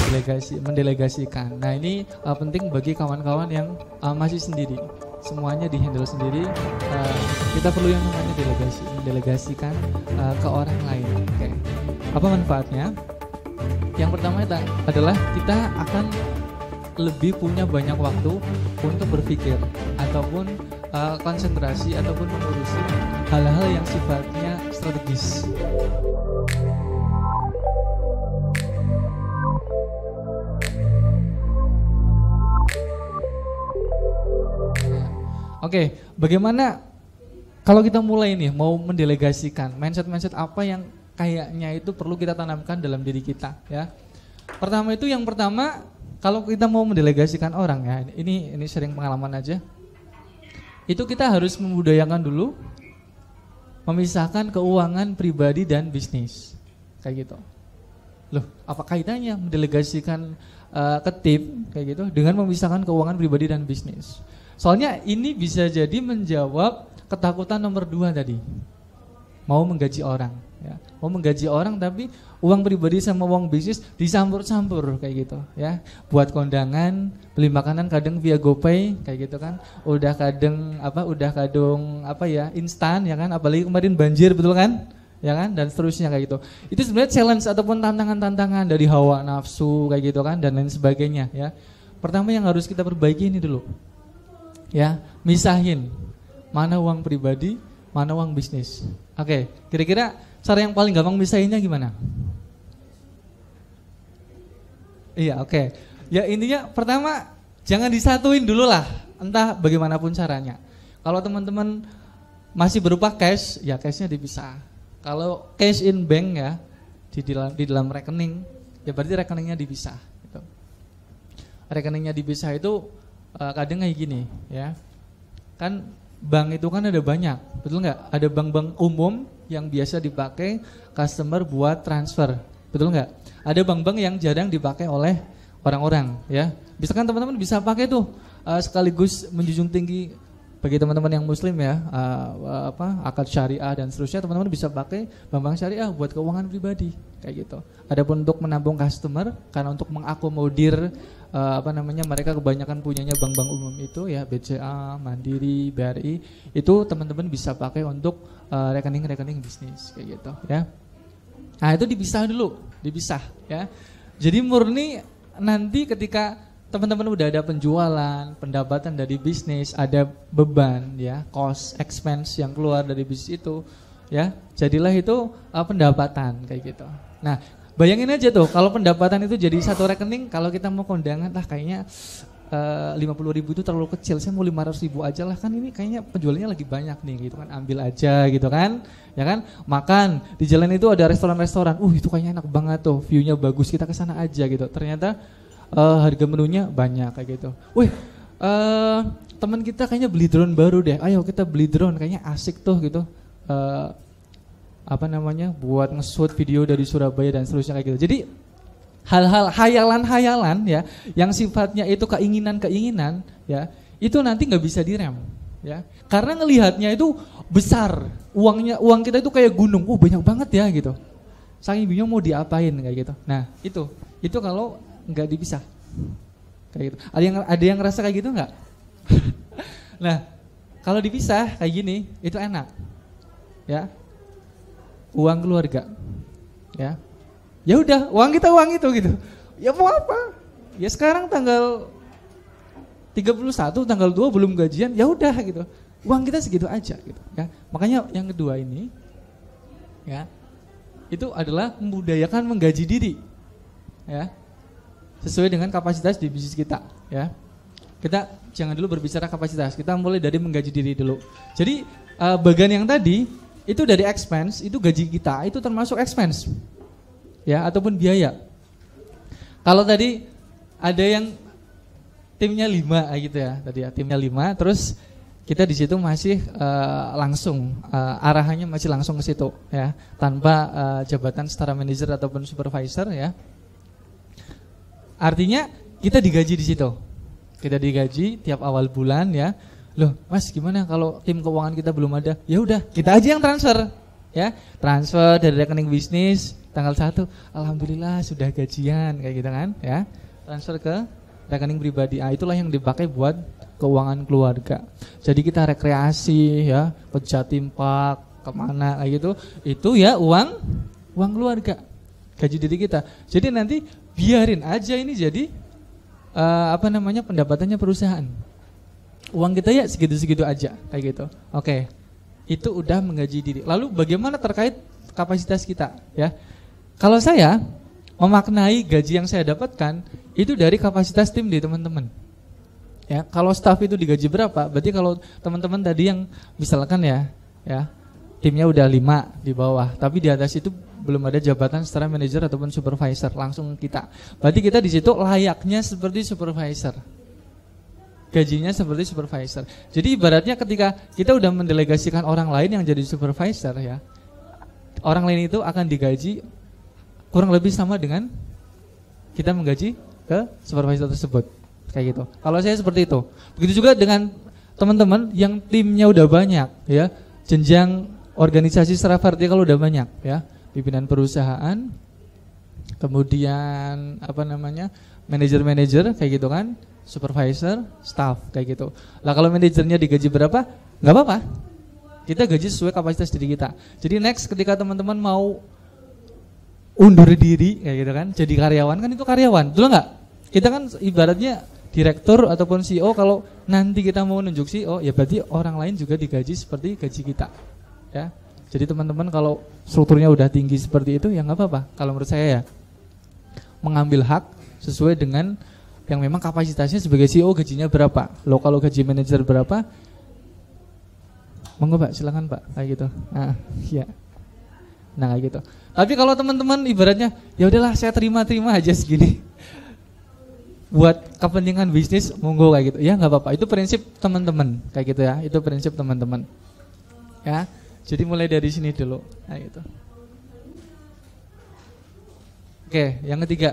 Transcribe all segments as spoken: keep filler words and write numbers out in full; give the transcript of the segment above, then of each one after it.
mendelegasi, mendelegasikan. Nah ini uh, penting bagi kawan-kawan yang uh, masih sendiri, semuanya dihandle sendiri. Uh, kita perlu yang namanya delegasi, mendelegasikan uh, ke orang lain. Oke, okay. Apa manfaatnya? Yang pertama itu adalah kita akan lebih punya banyak waktu untuk berpikir ataupun uh, konsentrasi ataupun mengurusi hal-hal yang sifatnya strategis. Oke, okay, bagaimana kalau kita mulai nih mau mendelegasikan mindset-mindset apa yang kayaknya itu perlu kita tanamkan dalam diri kita ya. Pertama itu yang pertama kalau kita mau mendelegasikan orang ya, ini ini sering pengalaman aja. Itu kita harus membudayakan dulu memisahkan keuangan pribadi dan bisnis. Kayak gitu. Loh, apa kaitannya mendelegasikan uh, ke tim kayak gitu dengan memisahkan keuangan pribadi dan bisnis? Soalnya ini bisa jadi menjawab ketakutan nomor dua tadi. Mau menggaji orang ya. Mau menggaji orang tapi uang pribadi sama uang bisnis dicampur-campur kayak gitu ya. Buat kondangan, beli makanan kadang via GoPay kayak gitu kan. Udah kadang apa udah kadang apa ya, instan ya kan, apalagi kemarin banjir betul kan? Ya kan, dan seterusnya kayak gitu. Itu sebenarnya challenge ataupun tantangan-tantangan dari hawa nafsu kayak gitu kan dan lain sebagainya ya. Pertama yang harus kita perbaiki ini dulu. Ya, misahin mana uang pribadi, mana uang bisnis. Oke, kira-kira cara yang paling gampang misahinnya gimana? Iya, oke. Ya intinya pertama jangan disatuin dulu lah, entah bagaimanapun caranya. Kalau teman-teman masih berupa cash, ya cashnya dipisah. Kalau cash in bank ya di dalam di dalam rekening, ya berarti rekeningnya dipisah. Gitu. Rekeningnya dipisah itu uh, kadang kayak gini, ya. Kan bank itu kan ada banyak, betul nggak? Ada bank-bank umum yang biasa dipakai customer buat transfer, betul nggak? Ada bank-bank yang jarang dipakai oleh orang-orang, ya. Misalkan teman-teman bisa pakai tuh uh, sekaligus menjunjung tinggi bagi teman-teman yang muslim ya, uh, apa akad syariah dan seterusnya, teman-teman bisa pakai bank-bank syariah buat keuangan pribadi kayak gitu. Adapun untuk menampung customer, karena untuk mengakomodir uh, apa namanya mereka kebanyakan punyanya bank-bank umum itu ya, B C A, Mandiri, B R I, itu teman-teman bisa pakai untuk uh, rekening-rekening bisnis kayak gitu ya. Nah itu dipisah dulu, dipisah ya. Jadi murni nanti ketika teman-teman udah ada penjualan, pendapatan dari bisnis, ada beban ya, cost, expense yang keluar dari bisnis itu ya, jadilah itu uh, pendapatan kayak gitu. Nah bayangin aja tuh kalau pendapatan itu jadi satu rekening, kalau kita mau kondangan lah kayaknya uh, lima puluh ribu itu terlalu kecil, saya mau lima ratus ribu aja lah, kan ini kayaknya penjualannya lagi banyak nih gitu kan, ambil aja gitu kan, ya kan. Makan di jalan itu ada restoran-restoran, uh itu kayaknya enak banget tuh, view-nya bagus, kita kesana aja gitu, ternyata Uh, harga menunya banyak kayak gitu. Wih, uh, teman kita kayaknya beli drone baru deh. Ayo kita beli drone, kayaknya asik tuh gitu. Uh, apa namanya? Buat nge-shoot video dari Surabaya dan seterusnya kayak gitu. Jadi hal-hal hayalan-hayalan ya, yang sifatnya itu keinginan-keinginan ya, itu nanti nggak bisa direm ya. Karena ngelihatnya itu besar, uangnya uang kita itu kayak gunung. Oh banyak banget ya gitu. Saking bingung mau diapain kayak gitu. Nah itu, itu kalau nggak dipisah kayak gitu. Ada yang ada yang ngerasa kayak gitu nggak? Nah kalau dipisah kayak gini itu enak ya, uang keluarga ya, ya udah uang kita uang itu gitu, ya mau apa ya, sekarang tanggal tiga puluh satu, tanggal dua belum gajian, ya udah gitu, uang kita segitu aja gitu ya. Makanya yang kedua ini ya, itu adalah membudayakan menggaji diri ya, sesuai dengan kapasitas di bisnis kita ya. Kita jangan dulu berbicara kapasitas, kita mulai dari menggaji diri dulu. Jadi uh, bagian yang tadi itu dari expense, itu gaji kita, itu termasuk expense ya, ataupun biaya. Kalau tadi ada yang timnya lima gitu ya, tadi ya timnya lima, terus kita di situ masih uh, langsung uh, arahannya masih langsung ke situ ya, tanpa uh, jabatan setara manajer ataupun supervisor ya. Artinya kita digaji di situ, kita digaji tiap awal bulan ya. Loh, Mas gimana kalau tim keuangan kita belum ada? Ya udah, kita aja yang transfer, ya transfer dari rekening bisnis, tanggal satu, alhamdulillah sudah gajian kayak gitu kan, ya. Transfer ke rekening pribadi. Ah, itulah yang dipakai buat keuangan keluarga. Jadi kita rekreasi ya, ke Jatim Park, kemana kayak gitu. Itu ya uang uang keluarga, gaji diri kita. Jadi nanti biarin aja ini jadi uh, apa namanya pendapatannya perusahaan. Uang kita ya segitu-segitu aja kayak gitu. Oke. Itu udah menggaji diri. Lalu bagaimana terkait kapasitas kita ya? Kalau saya memaknai gaji yang saya dapatkan itu dari kapasitas tim di teman-teman. Ya, kalau staff itu digaji berapa? Berarti kalau teman-teman tadi yang misalkan ya, ya timnya udah lima di bawah, tapi di atas itu belum ada jabatan secara manajer ataupun supervisor, langsung kita. Berarti kita di situ layaknya seperti supervisor. Gajinya seperti supervisor. Jadi ibaratnya ketika kita udah mendelegasikan orang lain yang jadi supervisor ya, orang lain itu akan digaji kurang lebih sama dengan kita menggaji ke supervisor tersebut. Kayak gitu. Kalau saya seperti itu. Begitu juga dengan teman-teman yang timnya udah banyak ya, jenjang organisasi secara vertikal udah banyak ya, pimpinan perusahaan, kemudian apa namanya manajer-manajer kayak gitu kan, supervisor, staff kayak gitu. Lah kalau manajernya digaji berapa? Nggak apa-apa. Kita gaji sesuai kapasitas diri kita. Jadi next ketika teman-teman mau undur diri kayak gitu kan, jadi karyawan kan itu karyawan, betul nggak? Kita kan ibaratnya direktur ataupun C E O, kalau nanti kita mau nunjuk C E O ya berarti orang lain juga digaji seperti gaji kita ya. Jadi teman-teman kalau strukturnya udah tinggi seperti itu ya nggak apa-apa. Kalau menurut saya ya mengambil hak sesuai dengan yang memang kapasitasnya sebagai C E O gajinya berapa. Lo kalau gaji manajer berapa? Monggo Pak, silakan Pak kayak gitu. Nah, ya. Nah kayak gitu. Tapi kalau teman-teman ibaratnya ya udahlah saya terima-terima aja segini. Buat kepentingan bisnis monggo kayak gitu. Ya nggak apa-apa. Itu prinsip teman-teman kayak gitu ya. Itu prinsip teman-teman. Ya. Jadi mulai dari sini dulu kayak gitu. Oke, yang ketiga.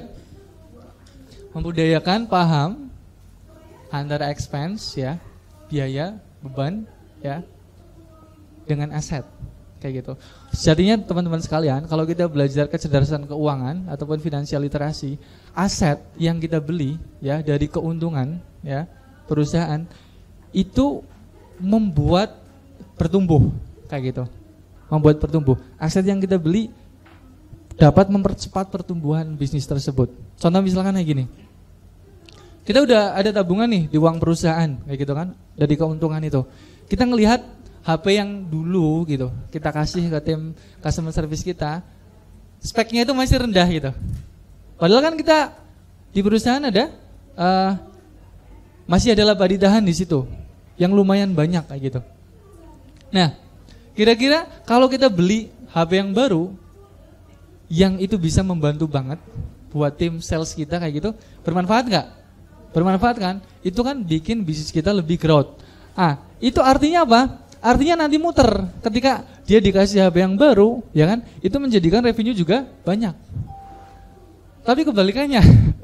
Membudayakan paham antara expense ya, biaya, beban ya dengan aset kayak gitu. Sejatinya teman-teman sekalian, kalau kita belajar kecerdasan keuangan ataupun finansial literasi, aset yang kita beli ya dari keuntungan ya perusahaan itu membuat bertumbuh kayak gitu. Membuat bertumbuh. Aset yang kita beli dapat mempercepat pertumbuhan bisnis tersebut. Contoh misalkan kayak gini. Kita udah ada tabungan nih di uang perusahaan kayak gitu kan, dari keuntungan itu. Kita ngelihat H P yang dulu gitu, kita kasih ke tim customer service kita, speknya itu masih rendah gitu. Padahal kan kita di perusahaan ada uh, masih ada laba ditahan di situ, yang lumayan banyak kayak gitu. Nah, kira-kira kalau kita beli H P yang baru, yang itu bisa membantu banget buat tim sales kita kayak gitu, bermanfaat nggak? Bermanfaat kan? Itu kan bikin bisnis kita lebih growth. Ah, itu artinya apa? Artinya nanti muter. Ketika dia dikasih H P yang baru, ya kan? Itu menjadikan revenue juga banyak. Tapi kebalikannya.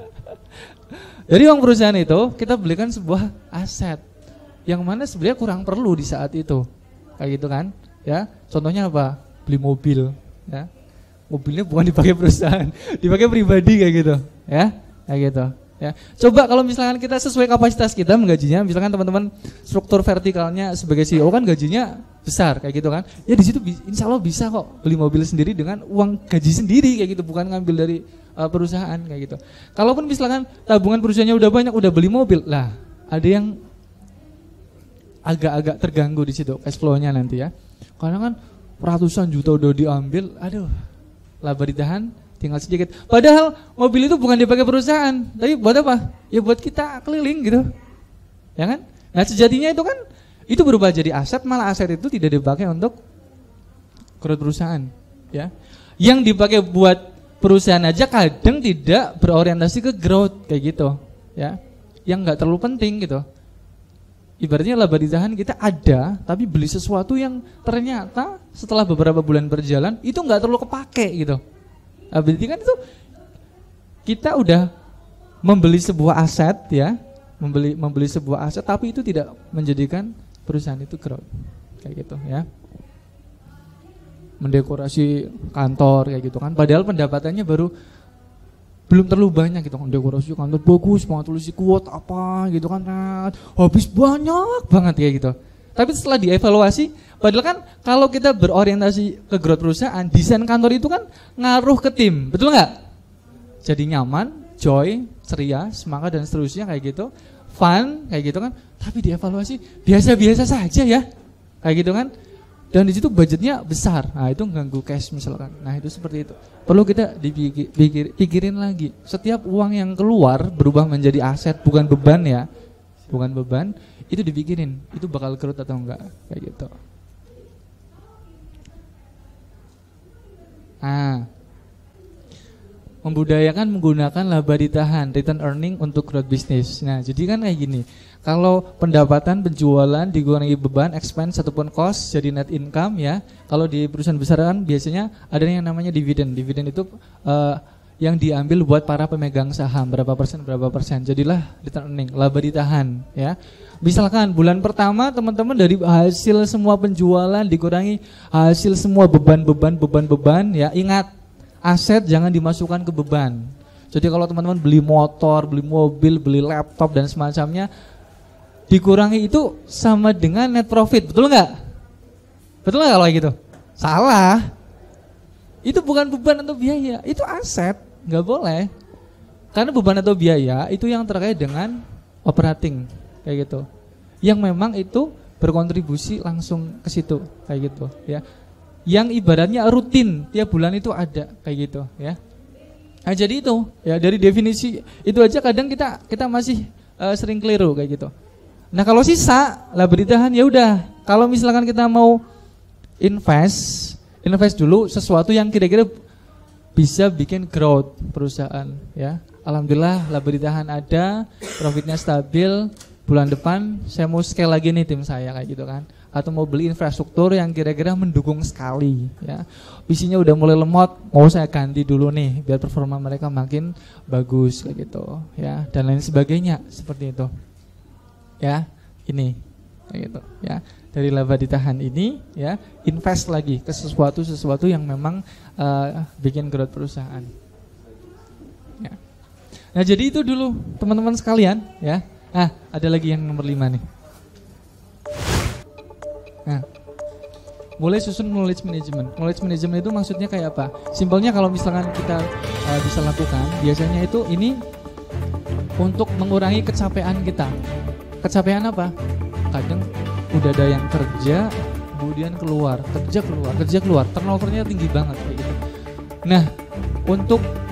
Dari uang perusahaan itu kita belikan sebuah aset yang mana sebenarnya kurang perlu di saat itu. Kayak gitu kan? Ya. Contohnya apa? Beli mobil, ya. Mobilnya bukan dipakai perusahaan, dipakai pribadi kayak gitu, ya. Kayak gitu. Ya, coba kalau misalkan kita sesuai kapasitas kita menggajinya, misalkan teman-teman struktur vertikalnya sebagai C E O kan gajinya besar kayak gitu kan, ya di situ insya Allah bisa kok beli mobil sendiri dengan uang gaji sendiri kayak gitu, bukan ngambil dari uh, perusahaan kayak gitu. Kalaupun misalkan tabungan perusahaannya udah banyak, udah beli mobil, lah ada yang agak-agak terganggu di situ cash flow-nya nanti ya, karena kan ratusan juta udah diambil, aduh laba ditahan tinggal sedikit. Padahal mobil itu bukan dipakai perusahaan, tapi buat apa? Ya buat kita keliling gitu, ya kan? Nah sejatinya itu kan itu berubah jadi aset, malah aset itu tidak dipakai untuk growth perusahaan, ya. Yang dipakai buat perusahaan aja kadang tidak berorientasi ke growth kayak gitu, ya. Yang nggak terlalu penting gitu. Ibaratnya laba ditahan kita ada, tapi beli sesuatu yang ternyata setelah beberapa bulan berjalan itu nggak terlalu kepake gitu. Nah, berarti kan itu kita udah membeli sebuah aset ya, membeli membeli sebuah aset tapi itu tidak menjadikan perusahaan itu growth kayak gitu ya. mendekorasi kantor kayak gitu kan. Padahal pendapatannya baru belum terlalu banyak gitu kan. Dekorasi kantor bagus banget, tulis quote apa gitu kan. Habis banyak banget kayak gitu. Tapi setelah dievaluasi, padahal kan kalau kita berorientasi ke growth perusahaan, desain kantor itu kan ngaruh ke tim, betul nggak? Jadi nyaman, joy, ceria, semangat dan seterusnya kayak gitu, fun kayak gitu kan. Tapi dievaluasi biasa-biasa saja ya, kayak gitu kan. Dan di situ budgetnya besar, nah itu ganggu cash misalkan. Nah itu seperti itu. Perlu kita dipikir, pikir, pikirin lagi. Setiap uang yang keluar berubah menjadi aset, bukan beban ya, bukan beban. Itu dipikirin, itu bakal growth atau enggak, kayak gitu. Ah, membudayakan menggunakan laba ditahan, return earning untuk growth bisnis. Nah, jadi kan kayak gini. Kalau pendapatan penjualan dikurangi beban, expense ataupun cost jadi net income ya. Kalau di perusahaan besar kan biasanya ada yang namanya dividen. Dividen itu uh, yang diambil buat para pemegang saham, berapa persen berapa persen. Jadilah return earning, laba ditahan ya. Misalkan bulan pertama teman-teman dari hasil semua penjualan dikurangi hasil semua beban-beban beban-beban ya. Ingat, aset jangan dimasukkan ke beban. Jadi kalau teman-teman beli motor, beli mobil, beli laptop dan semacamnya, dikurangi itu sama dengan net profit, betul nggak? Betul nggak kalau gitu? Salah. Itu bukan beban atau biaya, itu aset, nggak boleh. Karena beban atau biaya itu yang terkait dengan operating kayak gitu. Yang memang itu berkontribusi langsung ke situ kayak gitu ya. Yang ibaratnya rutin tiap bulan itu ada kayak gitu ya. Nah, jadi itu ya dari definisi itu aja kadang kita kita masih uh, sering keliru kayak gitu. Nah, kalau sisa laba ditahan ya udah. Kalau misalkan kita mau invest, invest dulu sesuatu yang kira-kira bisa bikin growth perusahaan ya. Alhamdulillah laba ditahan ada, profitnya stabil. Bulan depan saya mau scale lagi nih tim saya kayak gitu kan. Atau mau beli infrastruktur yang kira-kira mendukung sekali ya. Visinya udah mulai lemot, mau saya ganti dulu nih biar performa mereka makin bagus kayak gitu ya, dan lain sebagainya seperti itu. Ya, ini kayak gitu ya. Dari laba ditahan ini ya, invest lagi ke sesuatu sesuatu yang memang uh, bikin growth perusahaan. Ya. Nah, jadi itu dulu teman-teman sekalian ya. Ah, ada lagi yang nomor lima nih. Nah, mulai susun knowledge management. Knowledge management itu maksudnya kayak apa? Simpelnya kalau misalkan kita uh, bisa lakukan, biasanya itu ini untuk mengurangi kecapean kita. Kecapean apa? Kadang udah ada yang kerja, kemudian keluar, kerja keluar, kerja keluar, turnovernya tinggi banget kayak gitu. Nah, untuk